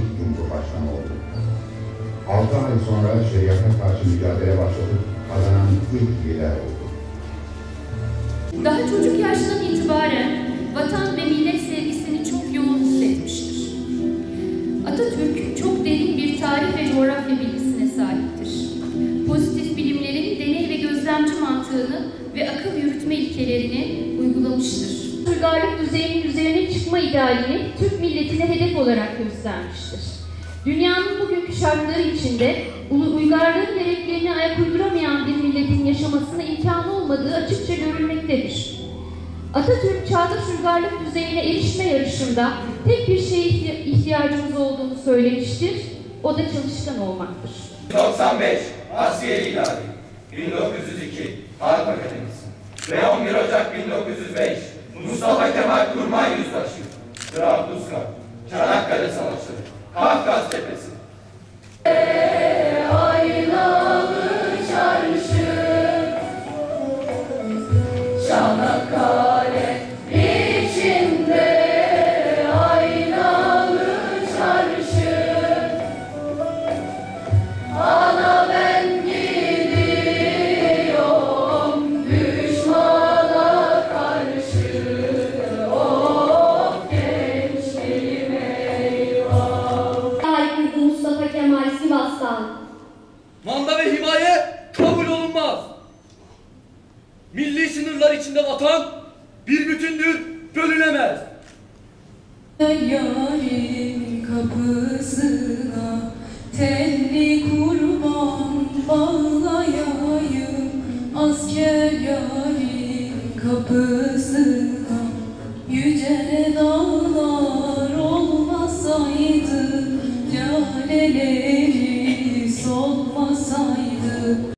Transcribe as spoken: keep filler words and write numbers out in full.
ilk Cumhurbaşkanı oldu. Altı ay sonra şeriata karşı mücadele başlatıp kazanan ilk lider oldu. Daha çocuk yaştan itibaren vatan ve millet sevgisini çok yoğun hissetmiştir. Atatürk çok derin bir tarih ve coğrafya bilgisine sahiptir. Pozitif bilimlerin deney ve gözlemci mantığını ve akıl yürütme ilkelerini uygulamıştır. Uygarlık düzeyinin üzerine çıkma idealini Türk milletine hedef olarak göstermiştir. Dünyanın bugünkü şartları içinde uygarlığın gereklerine ayak uyduramayan bir milletin yaşamasına imkanı olmadığı açıkça görülmektedir. Atatürk, çağdaş uygarlık düzeyine erişme yarışında tek bir şeye ihtiyacımız olduğunu söylemiştir, o da çalışkan olmaktır. doksan beş Askeri İlali, bin dokuz yüz iki Harp Akademisi ve on bir Ocak bin dokuz yüz beş Mustafa Kemal Kurmay Yüzbaşı, Trablusgarp, Çanakkale Savaşları, Kafkas Tepesi. Aynalı çarşı, Çanakkale içinde aynalı çarşı, ana ben gidiyorum düşmana karşı, oh gençliğim eyvah. Haykırdı Mustafa Kemal Sivas'tan. Manda ve himaye kabul olunmaz. Milli sınırlar içinde vatan bir bütündür, bölünemez. Yarın kapısına telli kurban bağlayayım, asker yarın kapısına yüce dağlar olmasaydı, laleleri solmasaydı.